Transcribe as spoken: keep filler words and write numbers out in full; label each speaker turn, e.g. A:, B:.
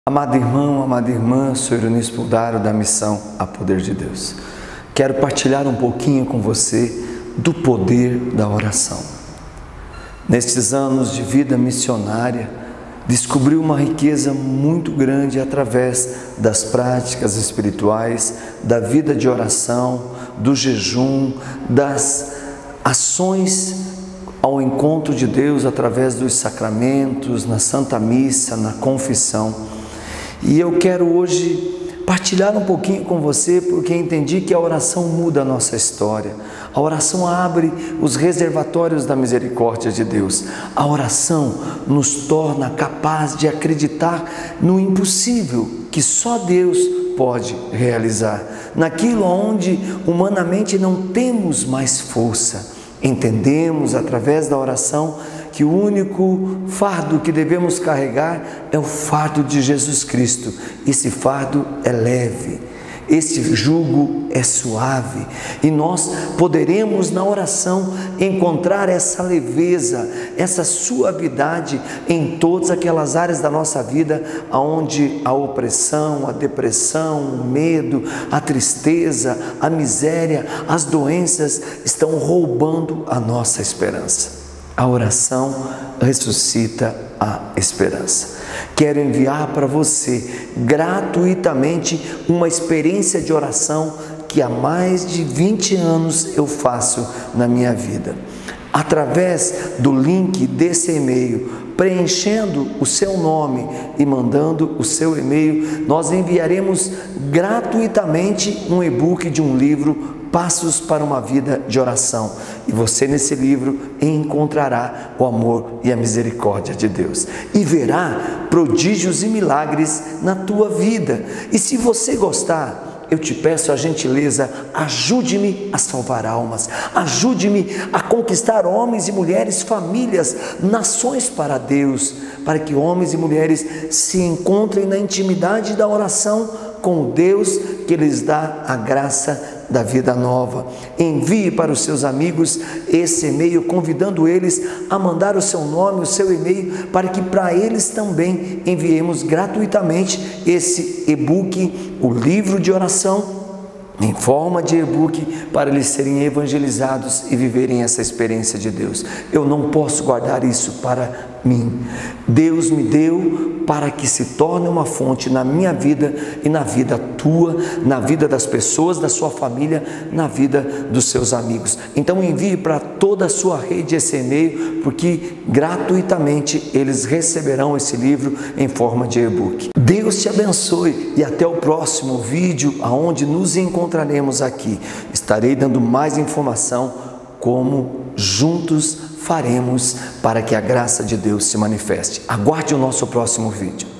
A: Amado irmão, amada irmã, sou Ironis Puldaro da missão A Poder de Deus. Quero partilhar um pouquinho com você do poder da oração. Nestes anos de vida missionária, descobri uma riqueza muito grande através das práticas espirituais, da vida de oração, do jejum, das ações ao encontro de Deus através dos sacramentos, na Santa Missa, na confissão. E eu quero hoje partilhar um pouquinho com você, porque entendi que a oração muda a nossa história. A oração abre os reservatórios da misericórdia de Deus. A oração nos torna capaz de acreditar no impossível, que só Deus pode realizar. Naquilo onde humanamente não temos mais força. Entendemos através da oração que o único fardo que devemos carregar é o fardo de Jesus Cristo. Esse fardo é leve, esse jugo é suave, e nós poderemos na oração encontrar essa leveza, essa suavidade em todas aquelas áreas da nossa vida onde a opressão, a depressão, o medo, a tristeza, a miséria, as doenças estão roubando a nossa esperança. A oração ressuscita a esperança. Quero enviar para você gratuitamente uma experiência de oração que há mais de vinte anos eu faço na minha vida. Através do link desse e-mail, preenchendo o seu nome e mandando o seu e-mail, nós enviaremos gratuitamente um e-book de um livro, Passos para uma Vida de Oração. E você nesse livro encontrará o amor e a misericórdia de Deus. E verá prodígios e milagres na tua vida. E se você gostar, eu te peço a gentileza, ajude-me a salvar almas, ajude-me a conquistar homens e mulheres, famílias, nações para Deus, para que homens e mulheres se encontrem na intimidade da oração com o Deus que lhes dá a graça da vida nova. Envie para os seus amigos esse e-mail, convidando eles a mandar o seu nome, o seu e-mail, para que para eles também enviemos gratuitamente esse e-book, o livro de oração, em forma de e-book, para eles serem evangelizados e viverem essa experiência de Deus. Eu não posso guardar isso para mim. Deus me deu para que se torne uma fonte na minha vida e na vida tua, na vida das pessoas, da sua família, na vida dos seus amigos. Então envie para toda a sua rede esse e-mail, porque gratuitamente eles receberão esse livro em forma de e-book. Deus te abençoe e até o próximo vídeo, aonde nos encontraremos aqui. Estarei dando mais informação como juntos faremos para que a graça de Deus se manifeste. Aguarde o nosso próximo vídeo.